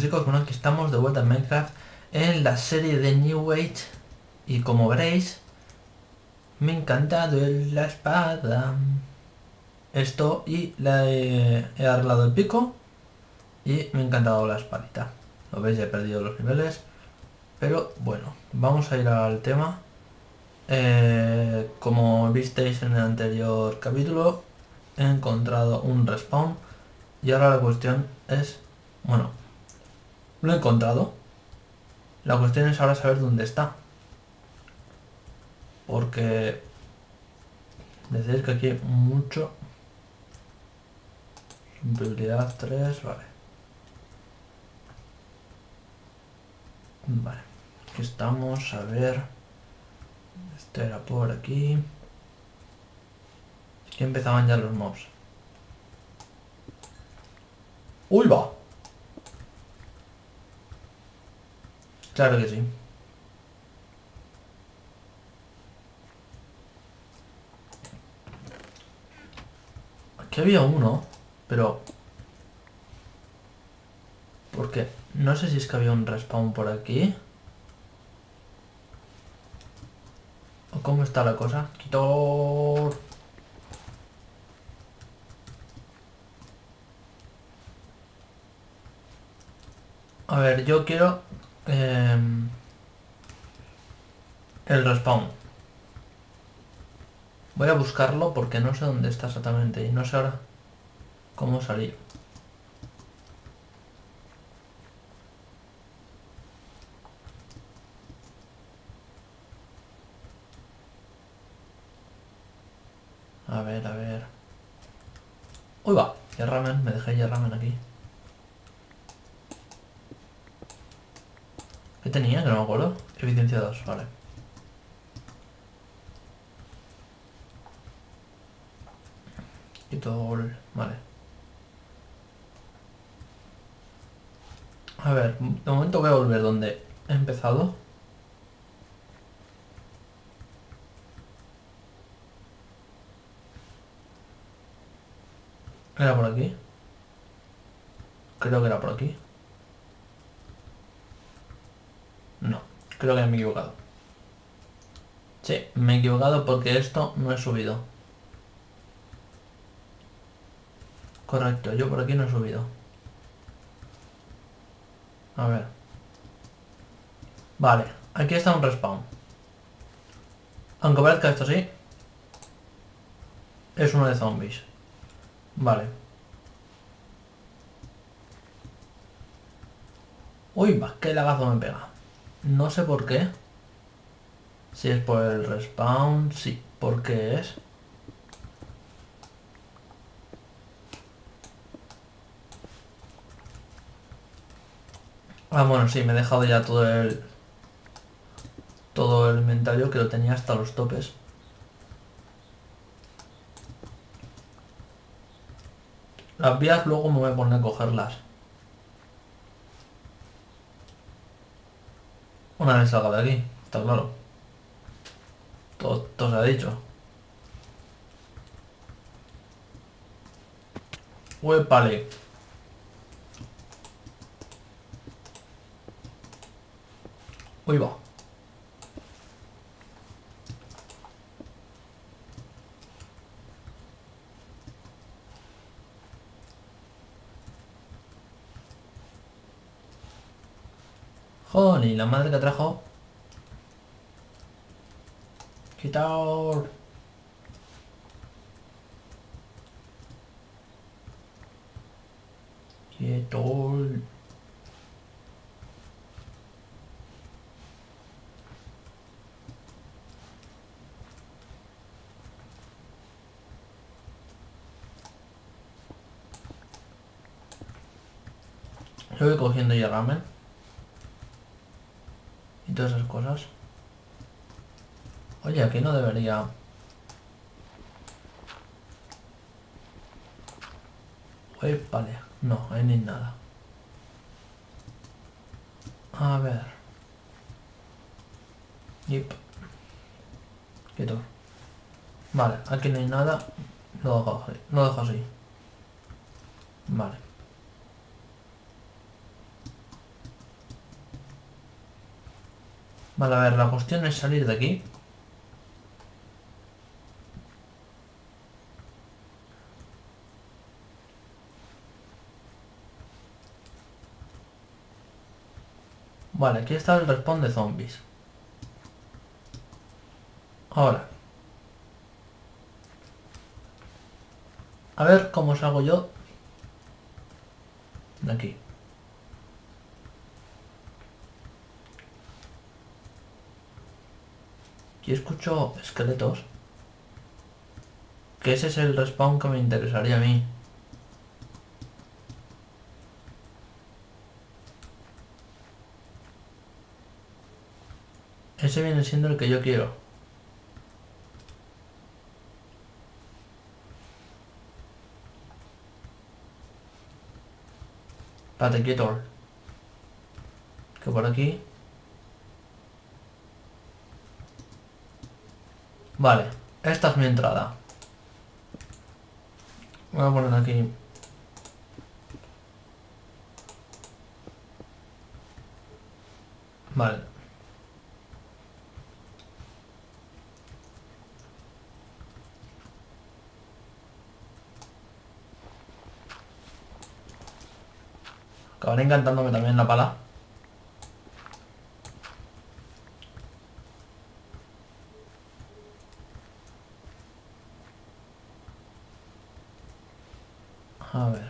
chicos, bueno, aquí estamos de vuelta en Minecraft en la serie de New Age. Y como veréis, me ha encantado la espada. Esto y he arreglado el pico y me ha encantado la espadita. Lo veis, ya he perdido los niveles. Pero bueno, vamos a ir al tema. Como visteis en el anterior capítulo, he encontrado un respawn. Y ahora la cuestión es, bueno, lo he encontrado. La cuestión es ahora saber dónde está. Porque decir que aquí hay mucho. Simplicidad 3, vale. Vale. Aquí estamos, a ver. Este era por aquí. Aquí empezaban ya los mobs. ¡Uy, va! Claro que sí. Aquí había uno, pero... porque no sé si es que había un respawn por aquí. ¿O cómo está la cosa? Quito... A ver, yo quiero... el respawn. Voy a buscarlo porque no sé dónde está exactamente y no sé ahora cómo salir. A ver, a ver. Uy, va. Ya ramen, me dejé ya ramen aquí. ¿Qué tenía? Que no me acuerdo. Evidencia 2, vale. Quito el... Vale. A ver, de momento voy a volver donde he empezado. ¿Era por aquí? Creo que era por aquí. No, creo que me he equivocado. Sí, me he equivocado porque esto no he subido. Correcto, yo por aquí no he subido. A ver. Vale, aquí está un respawn. Aunque parezca esto sí, es uno de zombies. Vale. Uy, va, qué lagazo me pega. No sé por qué. Si es por el respawn, sí. ¿Por qué es? Ah, bueno, sí, me he dejado ya todo el inventario que lo tenía hasta los topes. Las vías luego me voy a poner a cogerlas. Una vez salga de aquí, está claro. Todo se ha dicho. Uépale. Uy, va. Joder, la madre que trajo. Quitao. Quieto. Yo voy cogiendo ya ramen. Y todas esas cosas. Oye, aquí no debería... Uépale. No, ahí ni nada. A ver. Yep. Quieto. Vale, aquí no hay nada. Lo dejo así. Vale. Vale, a ver, la cuestión es salir de aquí. Vale, aquí está el respawn de zombies. Ahora. A ver cómo salgo yo de aquí. Aquí escucho esqueletos. Que ese es el respawn que me interesaría a mí. Ese viene siendo el que yo quiero. Espérate, quieto. Que por aquí... Vale, esta es mi entrada. Voy a poner aquí... Vale. Acabaré encantándome también la pala. A ver.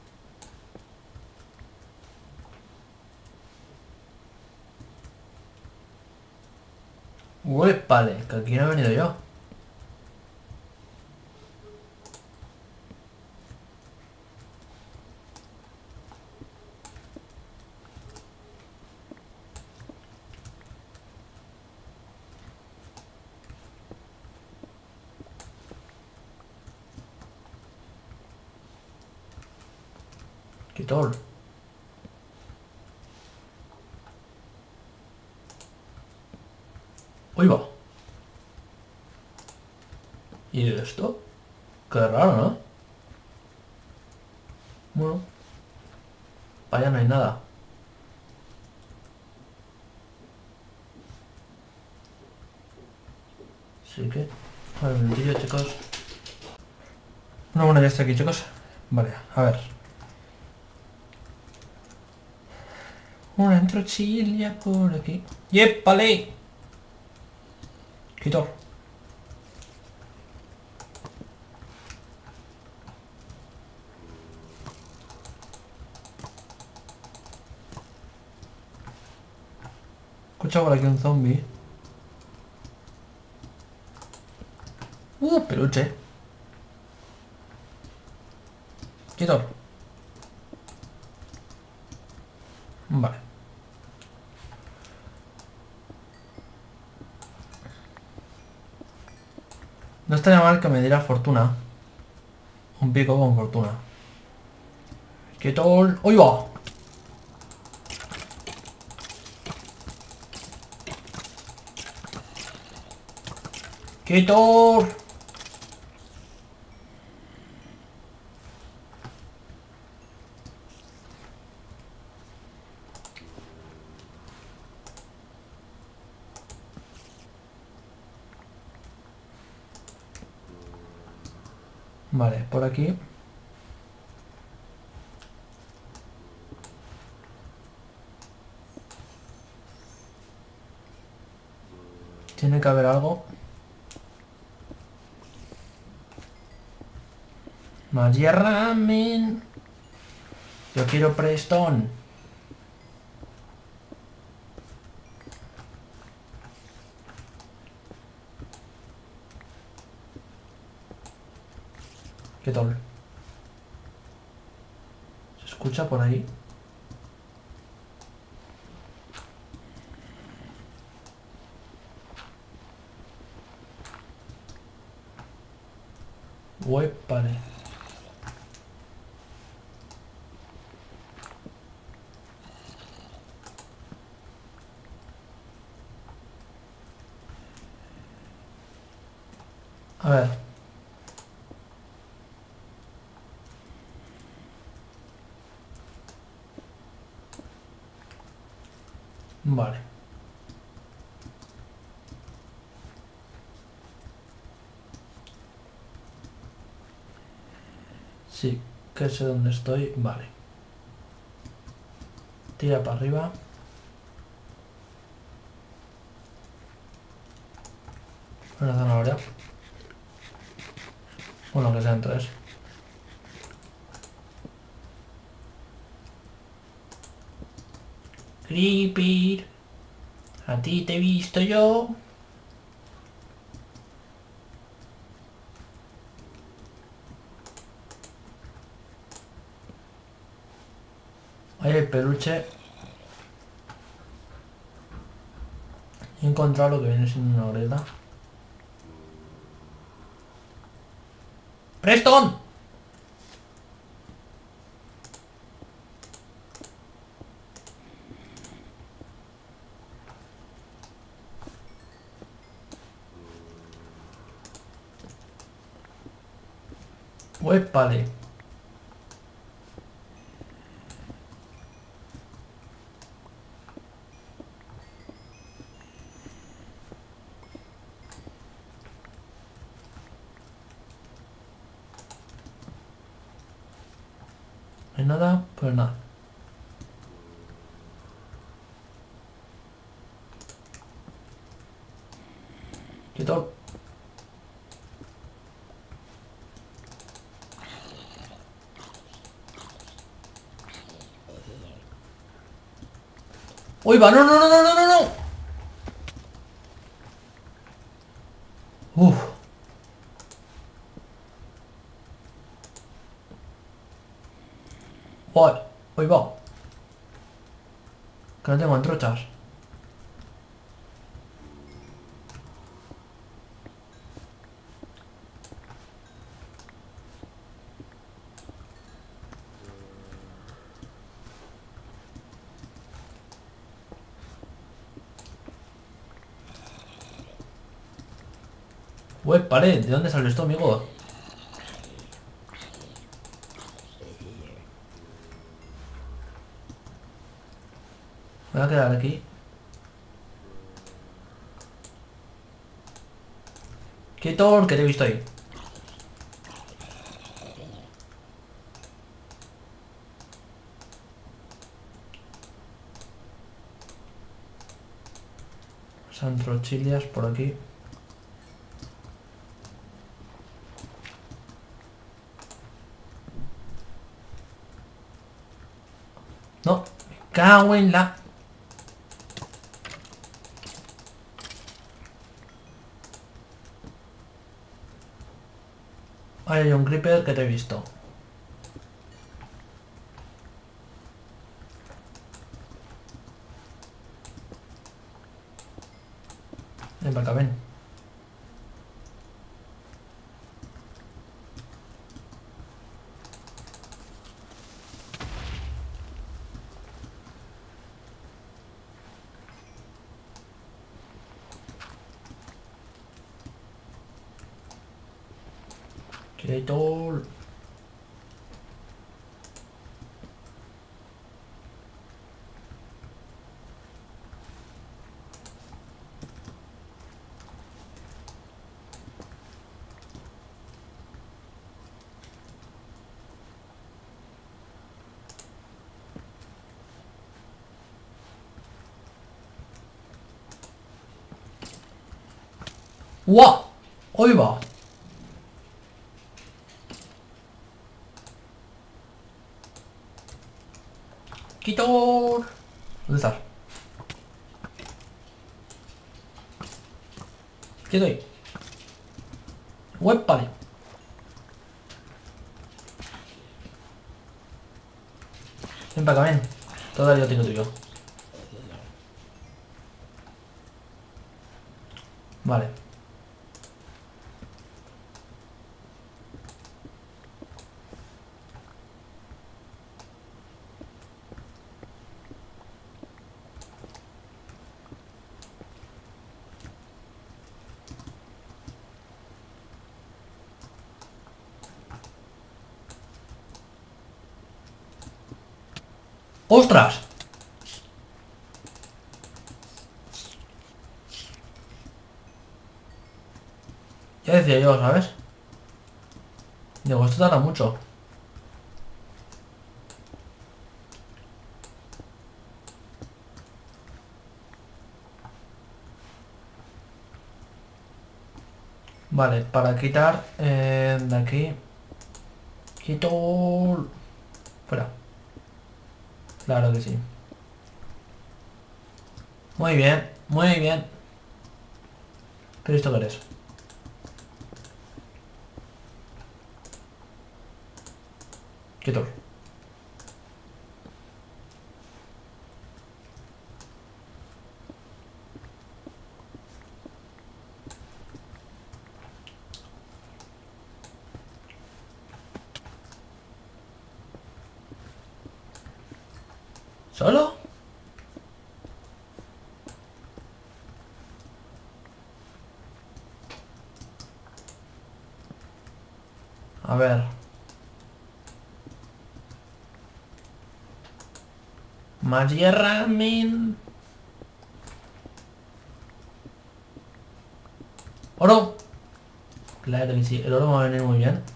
Vale, que aquí no he venido yo. Quitol. Uy, va. ¿Y esto? Qué raro, ¿no? Bueno, para allá no hay nada. Así que... A ver, un momentillo, chicos. No, bueno, ya está aquí, chicos. Vale, a ver. Una entrochilla por aquí. ¡Yépale! Quito. Escucha por aquí un zombie. Peluche. Quito. Vale. No estaría mal que me diera fortuna. Un pico con fortuna. Quito. ¡Uy, va! ¡Quito! Vale, por aquí. Tiene que haber algo. Magia Ramen. Yo quiero Preston. ¿Qué tal? ¿Se escucha por ahí? Huépale. A ver. Vale. Sí, que sé dónde estoy. Vale. Tira para arriba. Una zanahoria. Bueno, que sean tres. Creeper. A ti te he visto yo. Ahí hay peluche. He encontrado lo que viene siendo una grieta. ¡Preston! Huépale. ¿No hay nada? Pues nada. Quieto. ¡Uy, va! ¡No, no, no, no, no, no, no! Uf. ¡Uy! ¡Uy, va! Que no tengo antrochas. Huépale. ¿De dónde salió esto, amigo? Me voy a quedar aquí. Quieto, que te he visto ahí. Santrochilias por aquí. No, me cago en la... Ahí hay un creeper que te he visto. Ven para acá, ven. Quieto. ¡Guau! ¡Hoy va! ¡Quito! ¿Dónde estás? ¿Qué doy? ¡Huépale! Ven para acá, ven. Todavía lo tengo tuyo. Vale. ¡Ostras! Ya decía yo, ¿sabes? Digo, esto tarda mucho. Vale, para quitar de aquí. Quito. Fuera. Claro que sí. Muy bien, muy bien. ¿Pero esto qué es? Quito. ¿Solo? A ver. Más hierra, min. ¡Oro! Claro que sí, el oro me va a venir muy bien.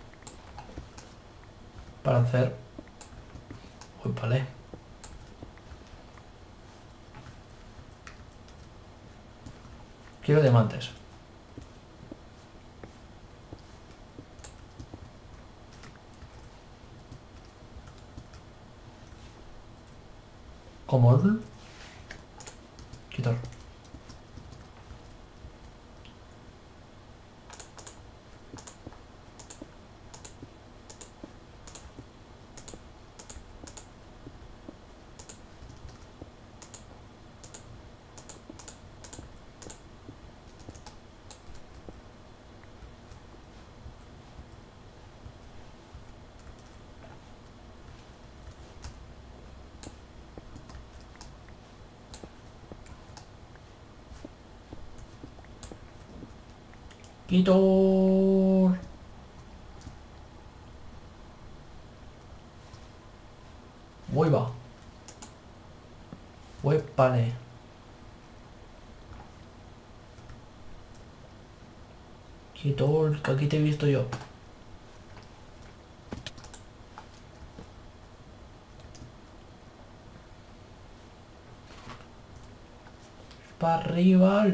Para hacer... Uy, vale. Quiero diamantes. ¿Cómo? Quitar. Quito. Uy, va. Uy, vale. Quito, que aquí te he visto yo. Para arriba.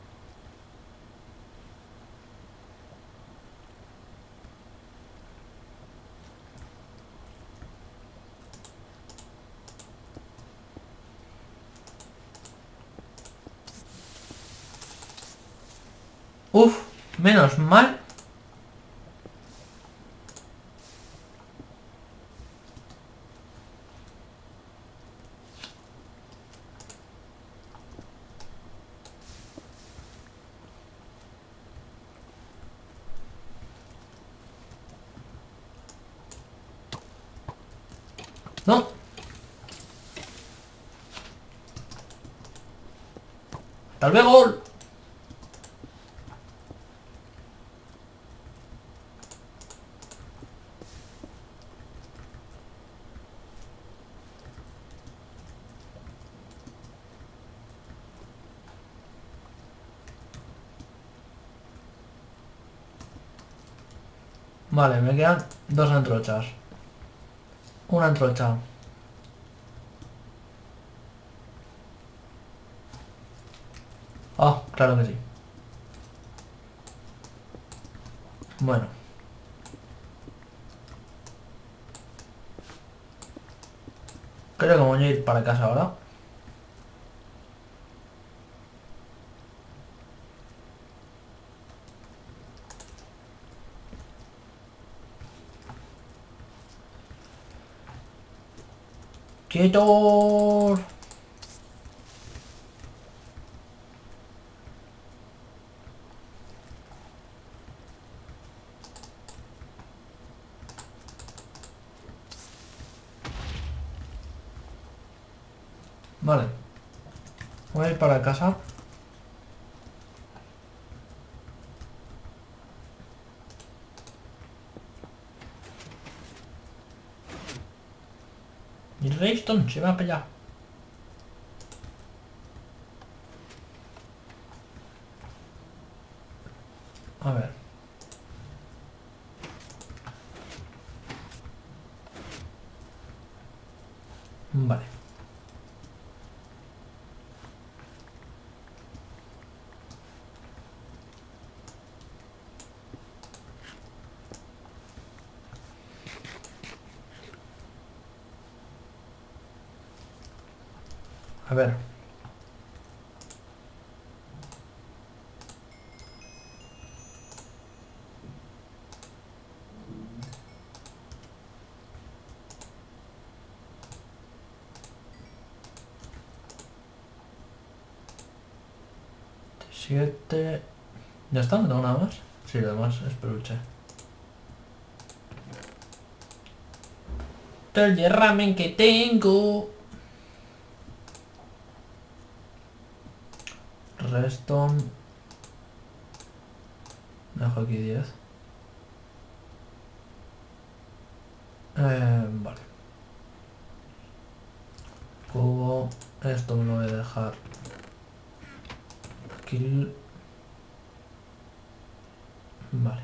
Uf, menos mal. No. Hasta luego. Vale, me quedan dos antrochas. Una antrocha. Ah, claro que sí. Bueno. Creo que me voy a ir para casa ahora. ¡Quieto! Vale. Voy a ir para casa. Y Rayston se va para allá. A ver. Vale. ver. Siete. ¿Ya está? ¿No tengo nada más? Sí, lo demás es peluche. Todo el ramen que tengo. Redstone. Dejo aquí 10. Vale. Cubo. Esto me lo voy a dejar aquí. Vale.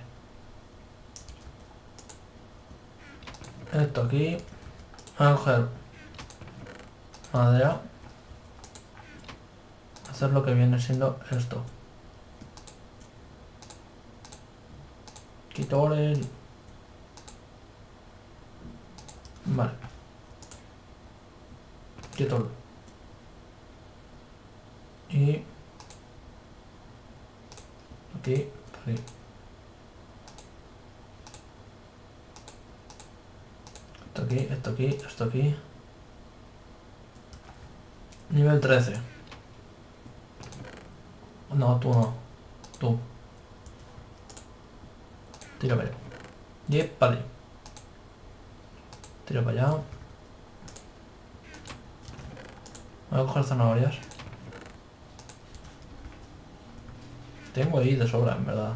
Esto aquí. Voy a coger madera. Hacer lo que viene siendo esto. Quito el... Vale. Quito y... Aquí, aquí. Esto aquí, esto aquí, esto aquí. Nivel 13. No, tú no. Tú. Tira para allá. Yepale. Tira para allá. Voy a coger zanahorias. Tengo ahí de sobra, en verdad.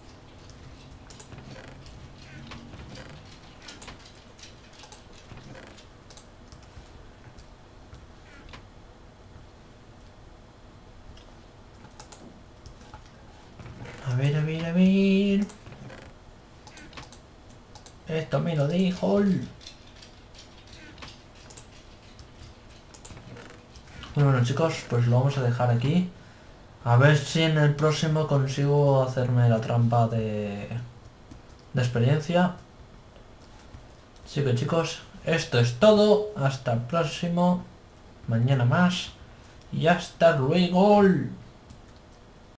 A ver, a ver, a ver. Esto me lo dijo. Bueno chicos, pues lo vamos a dejar aquí. A ver si en el próximo consigo hacerme la trampa de experiencia. Así que chicos, esto es todo. Hasta el próximo. Mañana más. Y hasta luego.